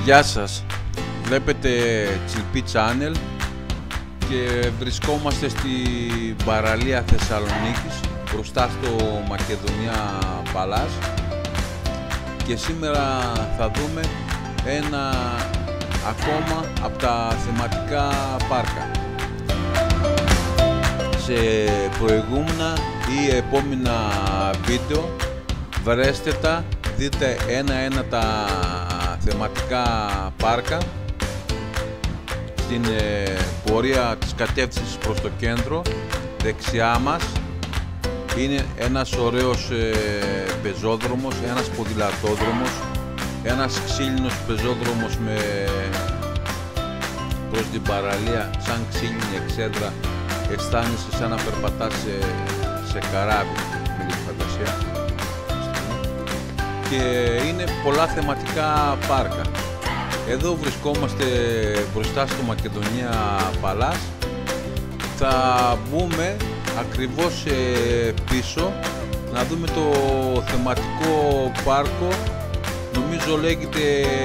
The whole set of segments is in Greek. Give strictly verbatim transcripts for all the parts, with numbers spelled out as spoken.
Γεια σας, βλέπετε Τσιλπί Channel και βρισκόμαστε στην παραλία Θεσσαλονίκης μπροστά στο Μακεδονία Παλάς και σήμερα θα δούμε ένα ακόμα από τα θεματικά πάρκα. Σε προηγούμενα ή επόμενα βίντεο βρέστε τα, δείτε ένα-ένα τα θεματικά πάρκα στην ε, πορεία της κατεύθυνσης προς το κέντρο. Δεξιά μας είναι ένας ωραίος ε, πεζόδρομος, ένας ποδηλατόδρομος, ένας ξύλινος πεζόδρομος με προς την παραλία, σαν ξύλινη εξέδρα, αισθάνεσαι σαν να περπατάς σε, σε καράβι με την φαντασία. Και είναι πολλά θεματικά πάρκα. Εδώ βρισκόμαστε μπροστά στο Μακεδονία Παλάς. Θα μπούμε ακριβώς πίσω να δούμε το θεματικό πάρκο, νομίζω λέγεται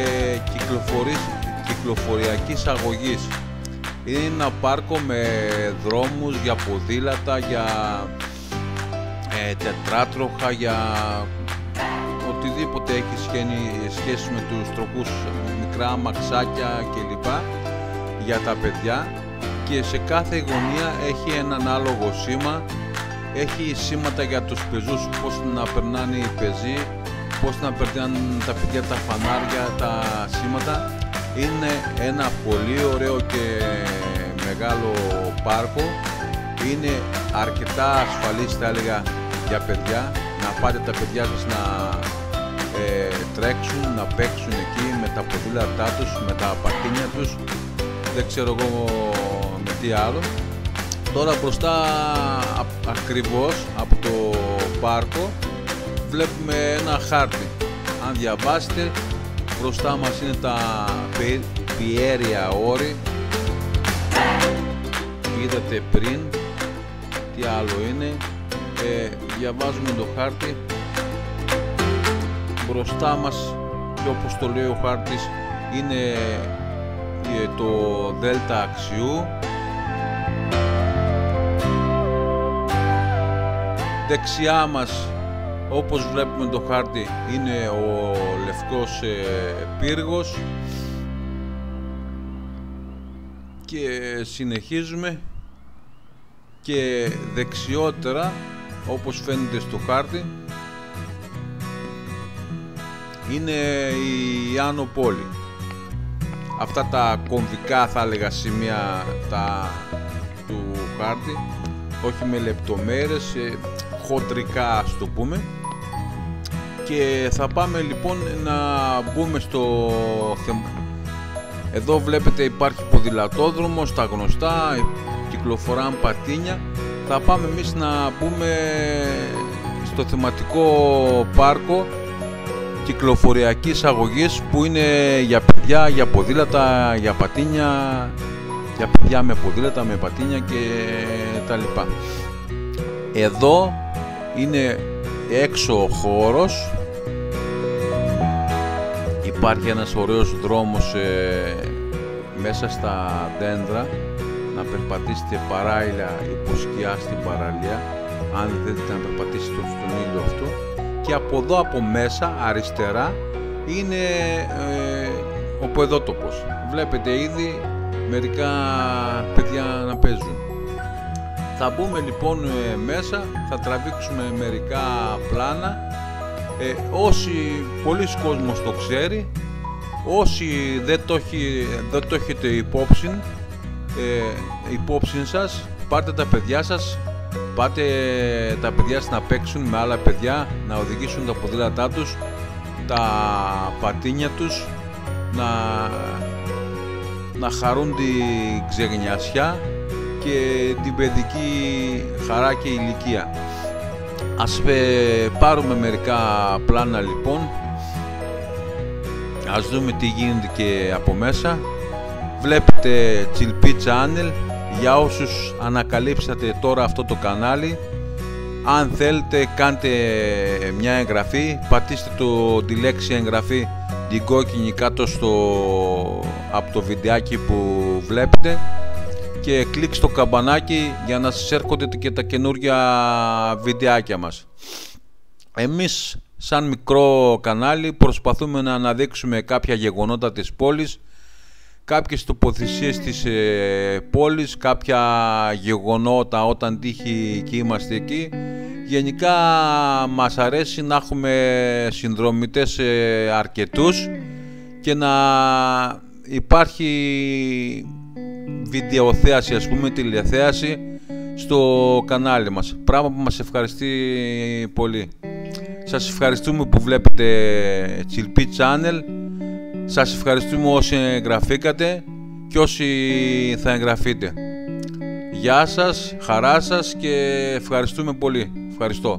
κυκλοφοριακής αγωγής. Είναι ένα πάρκο με δρόμους για ποδήλατα, για ε, τετράτροχα, για οτιδήποτε έχει σχέση με τους τροχούς, μικρά αμαξάκια κλπ. Για τα παιδιά, και σε κάθε γωνία έχει έναν άλογο σήμα, έχει σήματα για τους πεζούς, πώς να περνάνε οι πεζοί, πώς να περνάνε τα παιδιά τα φανάρια, τα σήματα. Είναι ένα πολύ ωραίο και μεγάλο πάρκο, είναι αρκετά ασφαλής θα έλεγα για παιδιά, να πάτε τα παιδιά σας να ε, τρέξουν, να παίξουν εκεί με τα ποδήλατά τους, με τα πατίνια τους, δεν ξέρω εγώ με τι άλλο. Τώρα μπροστά ακριβώς από το πάρκο βλέπουμε ένα χάρτη. Αν διαβάσετε, μπροστά μας είναι τα πιέρια όρη. Είδατε πριν τι άλλο είναι. Ε, διαβάζουμε το χάρτη. Μπροστά μας, και όπως το λέει ο χάρτης, είναι το Δέλτα Αξιού. Δεξιά μας, όπως βλέπουμε το χάρτη, είναι ο Λευκός ε, Πύργος. Και συνεχίζουμε και δεξιότερα, όπως φαίνεται στο χάρτη, είναι η Άνω Πόλη. Αυτά τα κομβικά θα έλεγα σημεία τα, του χάρτη, όχι με λεπτομέρειες, χοντρικά ας το πούμε. Και θα πάμε λοιπόν να μπούμε στο θέμα. Εδώ βλέπετε υπάρχει ποδηλατόδρομος, τα γνωστά, κυκλοφοράν πατίνια. Θα πάμε εμείς να μπούμε στο θεματικό πάρκο κυκλοφοριακής αγωγής, που είναι για παιδιά, για ποδήλατα, για πατίνια, για παιδιά με ποδήλατα, με πατίνια και τα λοιπά. Εδώ είναι έξω ο χώρος, υπάρχει ένας ωραίος δρόμος ε, μέσα στα δέντρα, να περπατήσετε παράλληλα υπό σκιά στην παραλία, αν δεν θέλετε να περπατήσετε στον ήλιο αυτό. Και από εδώ από μέσα αριστερά είναι ε, ο παιδότοπος. Βλέπετε ήδη μερικά παιδιά να παίζουν. Θα μπούμε λοιπόν ε, μέσα, θα τραβήξουμε μερικά πλάνα. Ε, όσοι πολλοί κόσμος το ξέρει, όσοι δεν το, έχει, δεν το έχετε υπόψη, ε, υπόψη σας, πάρτε τα παιδιά σας, πάτε τα παιδιά σας να παίξουν με άλλα παιδιά, να οδηγήσουν τα ποδήλατά τους, τα πατίνια τους, να, να χαρούν την ξεγνιασιά και την παιδική χαρά και ηλικία. Ας ε, πάρουμε μερικά πλάνα λοιπόν, ας δούμε τι γίνεται και από μέσα. Βλέπετε Τσιλπί Channel. Για όσους ανακαλύψατε τώρα αυτό το κανάλι, αν θέλετε κάντε μια εγγραφή, πατήστε το, τη λέξη εγγραφή την κόκκινη κάτω στο, από το βιντεάκι που βλέπετε, και κλικ στο καμπανάκι για να σας έρχονται και τα καινούργια βιντεάκια μας. Εμείς σαν μικρό κανάλι προσπαθούμε να αναδείξουμε κάποια γεγονότα της πόλης, κάποιες τοποθεσίες της ε, πόλης, κάποια γεγονότα όταν τύχει και είμαστε εκεί. Γενικά μας αρέσει να έχουμε συνδρομητές ε, αρκετούς και να υπάρχει βιντεοθέαση, ας πούμε, τηλεθέαση στο κανάλι μας, πράγμα που μας ευχαριστεί πολύ. Σας ευχαριστούμε που βλέπετε Τσιλπί Channel. Σας ευχαριστούμε όσοι εγγραφήκατε και όσοι θα εγγραφείτε. Γεια σας, χαρά σας και ευχαριστούμε πολύ. Ευχαριστώ.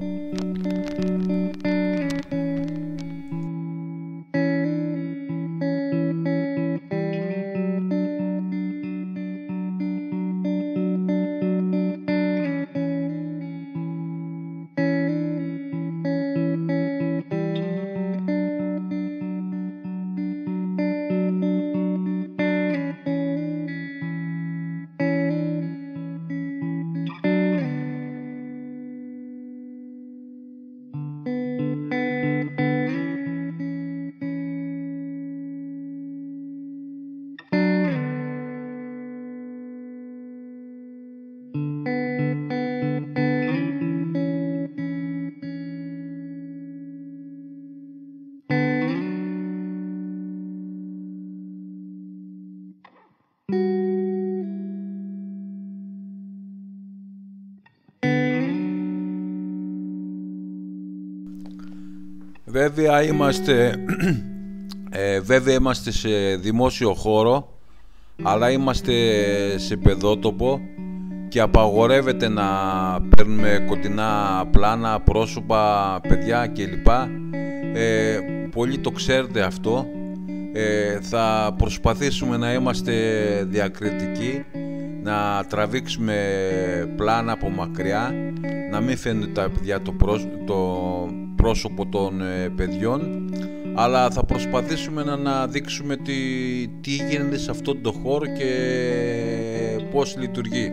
Βέβαια είμαστε, ε, βέβαια είμαστε σε δημόσιο χώρο, αλλά είμαστε σε παιδότοπο και απαγορεύεται να παίρνουμε κοντινά πλάνα, πρόσωπα, παιδιά κλπ. Ε, πολλοί το ξέρετε αυτό. Ε, θα προσπαθήσουμε να είμαστε διακριτικοί, να τραβήξουμε πλάνα από μακριά, να μην φαίνεται τα παιδιά το, πρόσ το πρόσωπο των ε, παιδιών, αλλά θα προσπαθήσουμε να, να δείξουμε τι, τι γίνεται σε αυτόν τον χώρο και πώς λειτουργεί.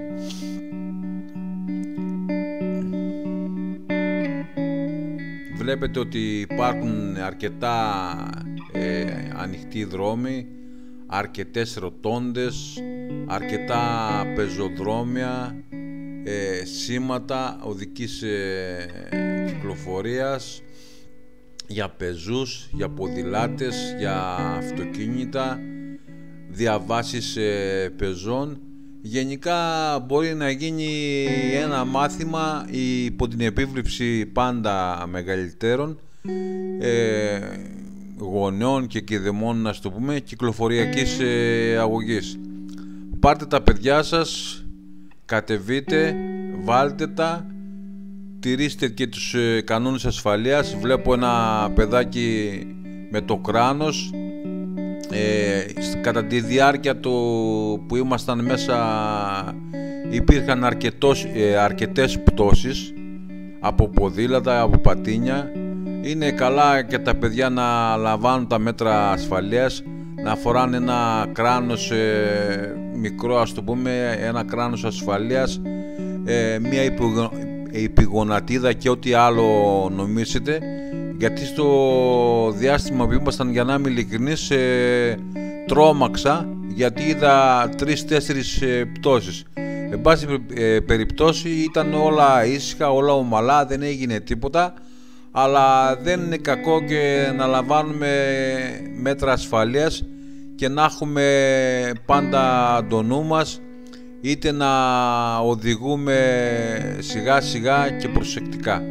Βλέπετε ότι υπάρχουν αρκετά ε, ανοιχτοί δρόμοι, αρκετές ρωτώντες, αρκετά πεζοδρόμια, ε, σήματα οδικής ε, κυκλοφορίας για πεζούς, για ποδηλάτες, για αυτοκίνητα, διαβάσεις ε, πεζών. Γενικά μπορεί να γίνει ένα μάθημα υπό την επίβλεψη πάντα μεγαλύτερων, ε, γονέων και κηδεμών, να το πούμε, κυκλοφοριακής ε, αγωγής. Πάρτε τα παιδιά σας, κατεβείτε, βάλτε τα, τηρήστε και τους ε, κανόνες ασφαλείας. Βλέπω ένα παιδάκι με το κράνος. Ε, κατά τη διάρκεια του που ήμασταν μέσα υπήρχαν αρκετός, ε, αρκετές πτώσεις από ποδήλατα, από πατίνια. Είναι καλά και τα παιδιά να λαμβάνουν τα μέτρα ασφαλείας, να φοράνε ένα κράνος ε, μικρό, ας το πούμε, ένα κράνος ασφαλείας, ε, μια υπογο, υπηγονατίδα και ό,τι άλλο νομίσετε, γιατί στο διάστημα που ήμασταν, για να είμαι ειλικρινής, ε, τρόμαξα γιατί είδα τρεις-τέσσερις ε, πτώσεις. Εν πάση ε, περιπτώσει ήταν όλα ήσυχα, όλα ομαλά, δεν έγινε τίποτα, αλλά δεν είναι κακό και να λαμβάνουμε μέτρα ασφαλείας και να έχουμε πάντα το νου μας, είτε να οδηγούμε σιγά σιγά και προσεκτικά.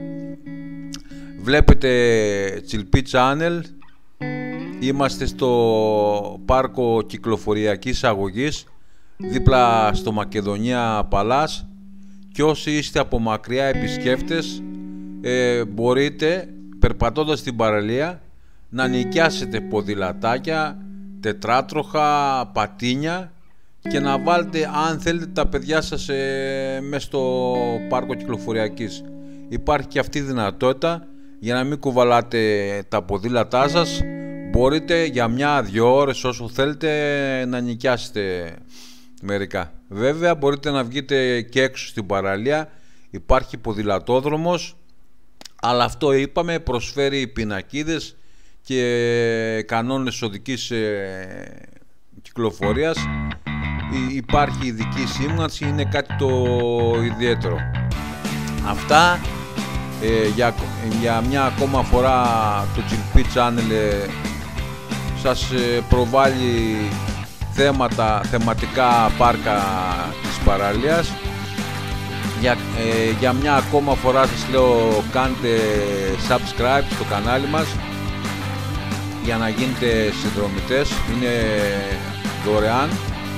Βλέπετε Τσιλπί Channel, είμαστε στο πάρκο κυκλοφοριακής αγωγής δίπλα στο Μακεδονία Παλάς, και όσοι είστε από μακριά επισκέφτες, ε, μπορείτε περπατώντας την παραλία να νοικιάσετε ποδηλατάκια, τετράτροχα, πατίνια και να βάλετε, αν θέλετε, τα παιδιά σας ε, μέσα στο πάρκο κυκλοφοριακής. Υπάρχει και αυτή η δυνατότητα, για να μην κουβαλάτε τα ποδήλατά σας. μπορείτε για μια-δυο ώρες όσο θέλετε να νοικιάσετε μερικά. Βέβαια μπορείτε να βγείτε και έξω στην παραλία, υπάρχει ποδηλατόδρομος, αλλά αυτό είπαμε προσφέρει πινακίδες και κανόνες οδικής ε, κυκλοφορίας. Υπάρχει ειδική σήμανση, είναι κάτι το ιδιαίτερο. Αυτά ε, για, για μια ακόμα φορά το Τσιλπί Channel ε, σας ε, προβάλλει θέματα, θεματικά πάρκα της παραλίας. Για, ε, για μια ακόμα φορά σας λέω κάντε subscribe στο κανάλι μας για να γίνετε συνδρομητές, είναι δωρεάν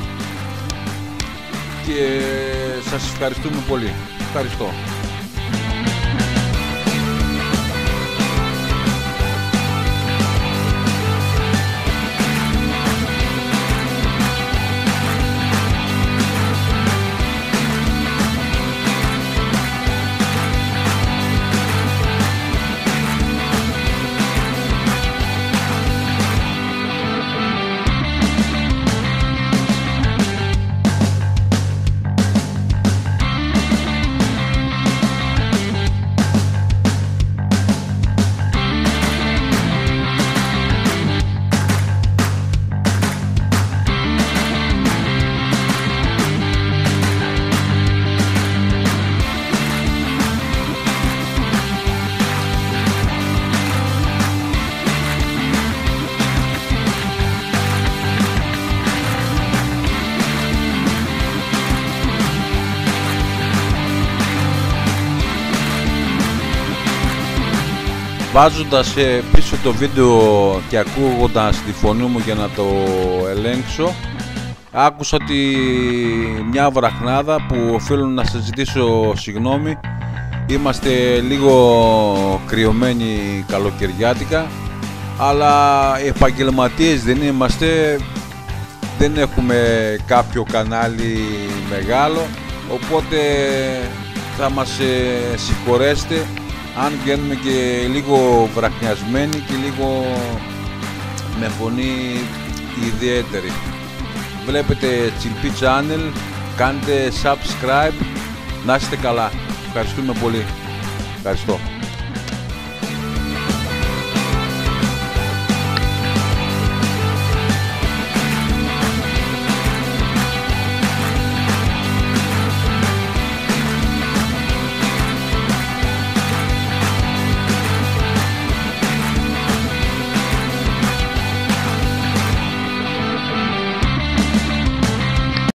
και σας ευχαριστούμε πολύ. Ευχαριστώ. Βάζοντας πίσω το βίντεο και ακούγοντας τη φωνή μου για να το ελέγξω, άκουσα ότι μια βραχνάδα που οφείλω να σας ζητήσω συγγνώμη. Είμαστε λίγο κρυωμένοι καλοκαιριάτικα, αλλά επαγγελματίες δεν είμαστε, δεν έχουμε κάποιο κανάλι μεγάλο, οπότε θα μας συγχωρέσετε αν βγαίνουμε και λίγο βραχνιασμένοι και λίγο με φωνή ιδιαίτερη. Βλέπετε Τσιλπί Channel, κάντε subscribe, να είστε καλά. Ευχαριστούμε πολύ. Ευχαριστώ.